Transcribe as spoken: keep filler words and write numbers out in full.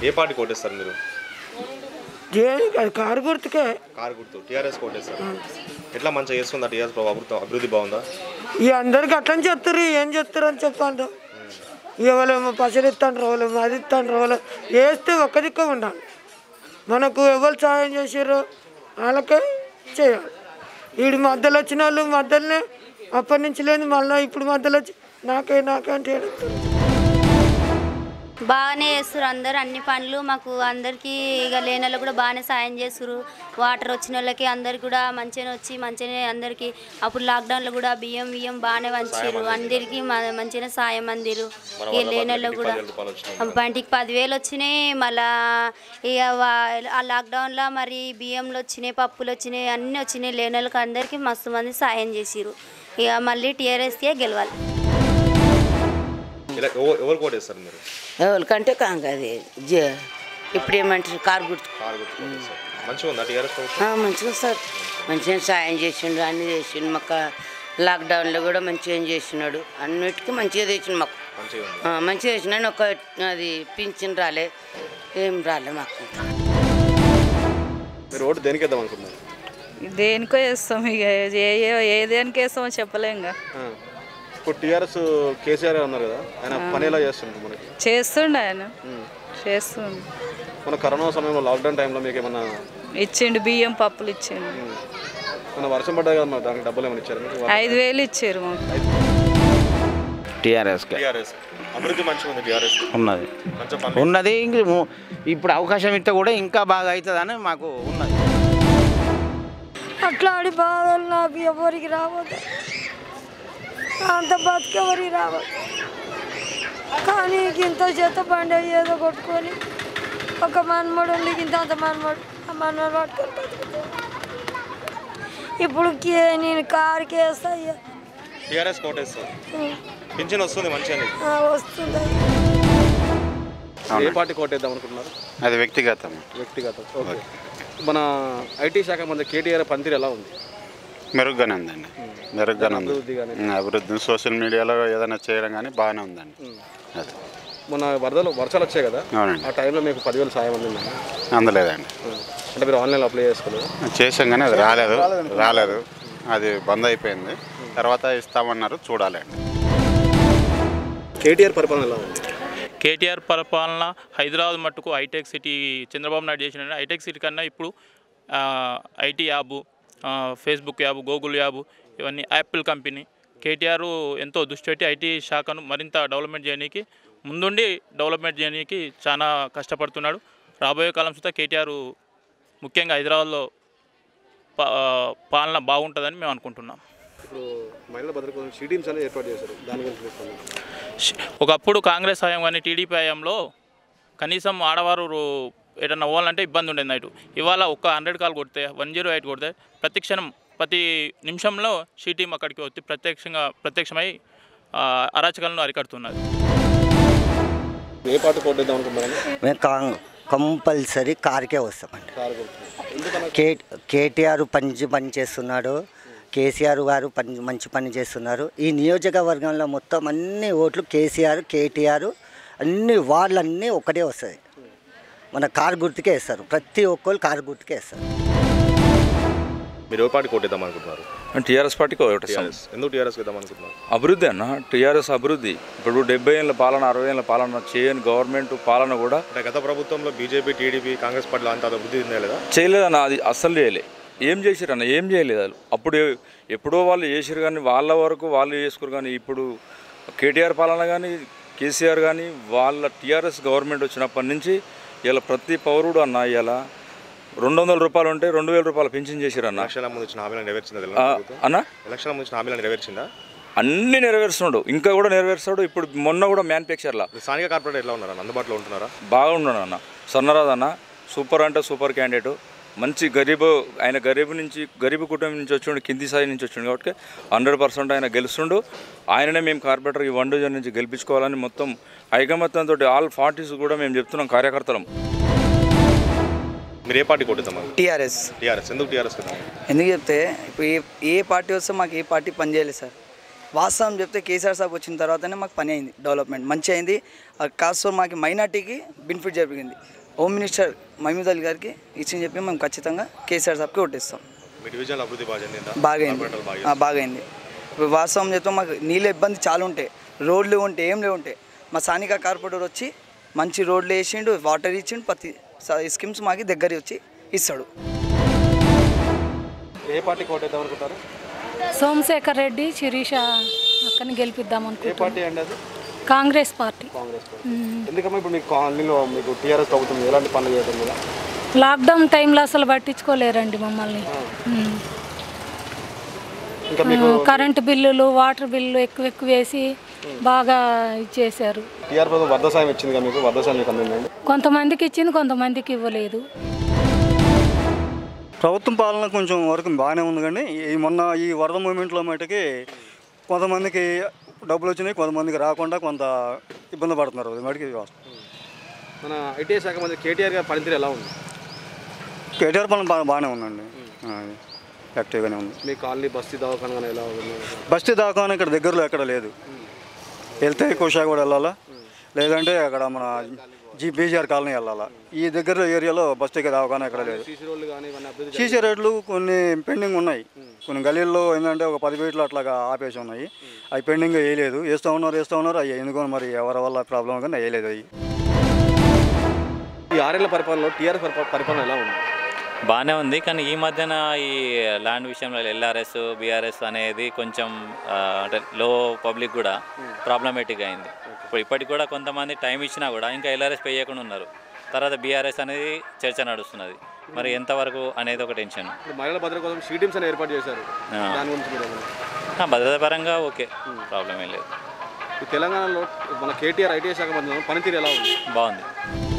ఏ party కోటేస్తారు మీరు? Car గుర్తుకే. Car గుర్తు టీఆర్ఎస్ కోటేస్తారు. ఎట్లా మంచిగా చేస్తుందా టీఆర్ఎస్ ప్రభుత్వం? అభివృద్ధి బాగుందా? ఈ అందరికి అట్లని చెప్తారు, ఏం చెప్తారు అని చెప్తాను. ఎవరేమో పసలు ఇస్తాండ్రు, ఎవరేమో అది ఇస్తాండ్రు, ఎవరు వేస్తే ఒక్క దిక్కు ఉండాలి. మనకు ఎవరు సాయం చేసారో వాళ్ళకే చేయాలి. వీడి మధ్యలో వచ్చిన వాళ్ళు మధ్యలోనే అప్పటి నుంచి లేదు, మళ్ళీ ఇప్పుడు మధ్యలో వచ్చి నాకే నాకే అంటే బాగానే చేస్తారు అందరు అన్ని పనులు. మాకు అందరికీ ఇక లేని వాళ్ళు కూడా బాగానే సాయం చేస్తారు. వాటర్ వచ్చిన వాళ్ళకి అందరికి కూడా మంచిగానే వచ్చి మంచిగానే అందరికీ అప్పుడు లాక్డౌన్లో కూడా బియ్యం బియ్యం బాగానే వంచారు. అందరికీ మంచిగానే సాయం అందిరు. ఇక లేని వాళ్ళు కూడా పంటికి పదివేలు వచ్చినాయి. మళ్ళా ఇక ఆ లాక్డౌన్లో మరి బియ్యంలో వచ్చినాయి, పప్పులు వచ్చినాయి, అన్నీ వచ్చినాయి. లేని వాళ్ళకి అందరికీ మస్తు మంది సాయం చేసిరు. ఇక మళ్ళీ టీఆర్ఎస్కే గెలవాలి. ఎవరు కోటేస్తారు మీరు? ఎవరికంటే కాంగది ఇప్పుడు ఏమంటారు కారు గుర్తు. మంచిగా ఉందా టీఆర్ఎస్ ప్రభుత్వం? మంచిగా సార్, మంచిగా సాయం చేసిండు, అన్ని చేసిండు మాకు. లాక్డౌన్లో కూడా మంచిగా చేసినాడు, అన్నిటికీ మంచిగా తెచ్చిండు మాకు. మంచిగా చేసినాడు. ఒక అది పింఛన్ రాలే, ఏం రాలే మాకు. మీరు ఓటు దేనికి వేద్దాం అనుకుంటున్నారు? దేనికో వేస్తాం, ఇక ఏ దేనికి వేస్తామో చెప్పలేంగా. ఇప్పుడు టీఆర్ఎస్ కేసీఆర్ ఉన్నారు కదా, ఆయన పని ఎలా చేస్తుండే? మనకి చేస్తుండే, ఆయన చేస్తుండే. మన కరోనా సమయంలో లాక్డౌన్ టైంలో మీకు ఏమన్నా ఇచ్చిండు, బియ్యం పప్పులు ఇచ్చిండు. మన వర్షం పడ్డా కదా, మరి దానికి డబ్బులు ఏమైనా ఇచ్చారు? ఐదు వేలు ఇచ్చారు మాకు. టీఆర్ఎస్ టీఆర్ఎస్ అభివృద్ధి మంచిగా ఉంది. టీఆర్ఎస్ ఉన్నది ఉన్నది ఇప్పుడు అవకాశం ఇస్తే కూడా ఇంకా బాగా అవుతుందని మాకు ఉన్నది. అట్లాంటి బాధలు నాకు ఎవరికి రావద్దు, అంత బతికెవరికి రావద్దు. కానీ ఇంత చేత బండి ఏదో కొట్టుకొని ఒక మనమడు ఉండి ఇంత అంత మనమడు ఆ మనమడు పట్టుకొని బతుకుతాను. ఇప్పుడు నేను కారుకి వేస్తా. టీఆర్ఎస్ కోటేస్తారు. పింఛన్ వస్తుంది మంచిగా వస్తుంది. ఏ పార్టీ కోటేద్దాం అనుకుంటున్నారు? అది వ్యక్తిగతం. వ్యక్తిగతం. ఓకే. మన ఐటీ శాఖ మంత్రి కేటీఆర్ పనితీరు ఎలా ఉంది? మెరుగ్గానే ఉందండి, మెరుగ్గానే ఉంది. అభివృద్ధి సోషల్ మీడియాలో ఏదైనా చేయడం కానీ బాగానే ఉందండి. అది మన వరదలు వర్షాలు వచ్చాయి కదా, అవునండి. ఆ టైంలో మీకు పదివేలు సాయం అందిందండి? అందలేదండి. అంటే మీరు ఆన్లైన్లో అప్లై చేసుకోలేదు? చేసాం కానీ అది రాలేదు రాలేదు అది బంద్ అయిపోయింది. తర్వాత ఇస్తామన్నారు, చూడాలండి. కేటీఆర్ పరిపాలన ఎలా ఉంది? కేటీఆర్ పరిపాలన హైదరాబాద్ మట్టుకు హైటెక్ సిటీ చంద్రబాబు నాయుడు చేసిన హైటెక్ సిటీ కన్నా ఇప్పుడు IT hub, Facebook hub, Google hub, ఇవన్నీ యాపిల్ కంపెనీ. కేటీఆర్ ఎంతో దృష్టి పెట్టి ఐటీ శాఖను మరింత డెవలప్మెంట్ చేయడానికి, ముందుండి డెవలప్మెంట్ చేయడానికి చాలా కష్టపడుతున్నాడు. రాబోయే కాలం సుతా కేటీఆర్ ముఖ్యంగా హైదరాబాద్లో పాలన బాగుంటుందని మేము అనుకుంటున్నాం. ఇప్పుడు మహిళల భద్రత కోసం షీ టీమ్స్ అనేది ఏర్పాటు చేశారు, దాని గురించి? ఒకప్పుడు కాంగ్రెస్ హయాం కానీ టీడీపీ హయాంలో కనీసం ఆడవారు ఏదన్నా పోవాలంటే ఇబ్బంది ఉండేది నైటు. ఇవాళ ఒక్క హండ్రెడ్ కాల్ కొడితే, వన్ జీరో ఎయిట్ కొడితే ప్రతి క్షణం ప్రతి నిమిషంలో షీ టీం అక్కడికి వచ్చి ప్రత్యక్షంగా ప్రత్యక్షమై అరాచకాలను అరికడుతున్నది. ఏ పార్టీ కోటేద్దాం అనుకుంటున్నారు? మేము కంపల్సరీ కారుకే వస్తామండి. కే కేటీఆర్ పని పని చేస్తున్నాడు, కేసీఆర్ గారు పని మంచి పని చేస్తున్నారు. ఈ నియోజకవర్గంలో మొత్తం అన్ని ఓట్లు కేసీఆర్ కేటీఆర్ అన్ని వాళ్ళన్నీ ఒకటే వస్తాయి. మన కారు గుర్తుకే వేస్తారు, ప్రతి ఒక్కరు కారు గుర్తుకే వేస్తారు. మీరు ఏ పార్టీ కోటేద్దాం అనుకుంటున్నారు? టీఆర్ఎస్ పార్టీకి ఓటేస్తాం. ఎందుకు టీఆర్ఎస్ వేద్దాం అనుకుంటున్నారు? అభివృద్ధి అన్న, టీఆర్ఎస్ అభివృద్ధి. ఇప్పుడు డెబ్బై ఏళ్ళ పాలన, అరవై ఏళ్ళ పాలన చేయని గవర్నమెంట్ పాలన కూడా గత ప్రభుత్వంలో బీజేపీ టీడీపీ కాంగ్రెస్ పార్టీలో అంత అభివృద్ధి లేదా? చేయలేదన్న, అది అస్సలు చేయలే. ఏం చేశారు అన్న, ఏం చేయలేదు వాళ్ళు. అప్పుడు ఎప్పుడో వాళ్ళు చేసారు కానీ వాళ్ళ వరకు వాళ్ళు చేసుకోరు. కానీ ఇప్పుడు కేటీఆర్ పాలన కానీ కేసీఆర్ కానీ వాళ్ళ టీఆర్ఎస్ గవర్నమెంట్ వచ్చినప్పటి నుంచి ఇలా ప్రతి పౌరుడు అన్న ఇలా రెండు వందల రూపాయలు ఉంటే రెండు వేల రూపాయలు పెన్షన్ చేశారు అన్న. ఎలక్షన్ల ముందు వచ్చిన హామీలను నెరవేర్చిందా అన్న? ఎలక్షన్ల ముందు వచ్చిన హామీలను నెరవేర్చిందా? అన్నీ నెరవేరుస్తున్నాడు, ఇంకా కూడా నెరవేరుస్తాడు. ఇప్పుడు మొన్న కూడా మ్యానుఫ్యాక్చర్లా స్థానిక కార్పొరేటర్ ఎట్లా ఉన్నారు? అందుబాటులో ఉంటున్నారా? బాగా ఉన్నాడు అన్న. సన్నరాజ్ అన్న సూపర్ అంటే సూపర్ క్యాండిడేట్. మంచి గరీబ్, ఆయన గరీబ్ నుంచి గరీబ్ కుటుంబం నుంచి వచ్చిండు, కింది స్థాయి నుంచి వచ్చిండు కాబట్టి హండ్రెడ్ పర్సెంట్ ఆయన గెలుస్తుండు. ఆయననే మేము కార్పొరేటర్ ఈ వన్ డివిజన్ నుంచి గెలిపించుకోవాలని మొత్తం ఐకమత్యంతో ఆల్ పార్టీస్ కూడా మేము చెప్తున్నాం కార్యకర్తలం. మీరు ఏ పార్టీ కొట్టుదాం? టీఆర్ఎస్. టీఆర్ఎస్ ఎందుకు టీఆర్ఎస్ కదా? ఎందుకు చెప్తే ఇప్పుడు ఏ ఏ పార్టీ వస్తే మాకు ఏ పార్టీ పనిచేయలేదు సార్. వాస్తవం చెప్తే కేసీఆర్ సాబ్ వచ్చిన తర్వాతనే మాకు పని అయింది, డెవలప్మెంట్ మంచి అయింది. కాస్త మాకు మైనార్టీకి బెనిఫిట్ జరిగింది. హోమ్ మినిస్టర్ మహమూద్ అలీ గారికి ఇచ్చింది చెప్పి మేము ఖచ్చితంగా కేసీఆర్ సాబ్కి ఓటేస్తాం. బాగా అయింది, బాగా అయింది. ఇప్పుడు వాస్తవం చెప్తే మాకు నీళ్ళ ఇబ్బంది చాలా ఉంటాయి, రోడ్లు ఉంటాయి, ఏం లేవు ఉంటాయి. మా స్థానిక కార్పొరేటర్ వచ్చి మంచి రోడ్లు వేసిండు, వాటర్ ఇచ్చిండు, ప్రతి స్కీమ్స్ మాకు దగ్గర వచ్చి ఇస్తాడు. ఏ పార్టీ కోటేద్దాం అనుకుంటారు? సోమశేఖర్ రెడ్డి శిరీష అక్కని గెలిపిద్దాం ఏ అనుకుంటున్నాం. పార్టీ అండి అది? కాంగ్రెస్ పార్టీ. కాంగ్రెస్ పార్టీ. ఎందుకమ్మా ఇప్పుడు మీకు కాలనీలో మీకు టీఆర్ఎస్ ప్రభుత్వం ఎలాంటి పనులు చేయడం లేదా? లాక్డౌన్ టైంలో అసలు పట్టించుకోలేరండి మమ్మల్ని. ఉమ్. ఇంకా మీకు కరెంటు బిల్లులు, వాటర్ బిల్లులు ఎక్కువ ఎక్కువ వేసి బాగా ఇచ్చేశారు. టీఆర్ ప్రభుత్వం వరద సాయం ఇచ్చింది కదా మీకు, వరద సాయం మీకు అందిందండి? కొంతమందికి ఇచ్చింది, కొంతమందికి ఇవ్వలేదు. ప్రభుత్వం పాలన కొంచెం వరకు బాగానే ఉంది, కానీ ఈ మొన్న ఈ వరద మూమెంట్లో మటుకి కొంతమందికి డబ్బులు వచ్చినాయి, కొంతమందికి రాకుండా కొంత ఇబ్బంది పడుతున్నారు. అది మటుకి మన ఐటీ శాఖ మంత్రి కేటీఆర్ గారి పనితీరు ఎలా ఉంది? కేటీఆర్ పాలన బాగా బాగానే ఉందండి, యాక్టివ్గానే ఉంది. మీ కాలనీ బస్తీ దవాఖాన కానీ ఎలా ఉంది? బస్తీ దవాఖాన ఇక్కడ దగ్గరలో ఎక్కడ లేదు. వెళ్తే కోషా కూడా వెళ్ళాలా, లేదంటే అక్కడ మన జీ బీజీఆర్ కాలనీ వెళ్ళాలా. ఈ దగ్గర ఏరియాలో బస్తీ దవాఖాన ఎక్కడ లేదు. సీసీ రోడ్లు కొన్ని పెండింగ్ ఉన్నాయి, కొన్ని గలీల్లో ఏంటంటే ఒక పది ఫీట్లు అట్లాగా ఆపేసి ఉన్నాయి. అవి పెండింగ్ వేయలేదు, వేస్తూ ఉన్నారు వేస్తూ ఉన్నారు అవి ఎందుకో మరి ఎవరి వల్ల ప్రాబ్లం కానీ వేయలేదు. అవి ఈ ఆరేళ్ల పరిపాలనలో టీఆర్ఎస్ పరిపాలన ఎలా ఉంది? బాగానే ఉంది, కానీ ఈ మధ్యన ఈ ల్యాండ్ విషయంలో ఎల్ఆర్ఎస్ బీఆర్ఎస్ అనేది కొంచెం అంటే లో పబ్లిక్ కూడా ప్రాబ్లమేటిక్ అయింది. ఇప్పుడు ఇప్పటికి కూడా కొంతమంది టైం ఇచ్చినా కూడా ఇంకా ఎల్ఆర్ఎస్ పే చేయకుండా ఉన్నారు. తర్వాత బీఆర్ఎస్ అనేది చర్చ నడుస్తున్నది, మరి ఎంతవరకు అనేది ఒక టెన్షన్. మహిళల భద్రత కోసం షీ టీమ్స్ అని ఏర్పాటు చేశారు, దాని గురించి భద్రత పరంగా ఓకే, ప్రాబ్లం ఏం లేదు. తెలంగాణలో మన కేటీఆర్ ఐటీ శాఖ మంత్రి పనితీరు ఎలా ఉంది? బాగుంది.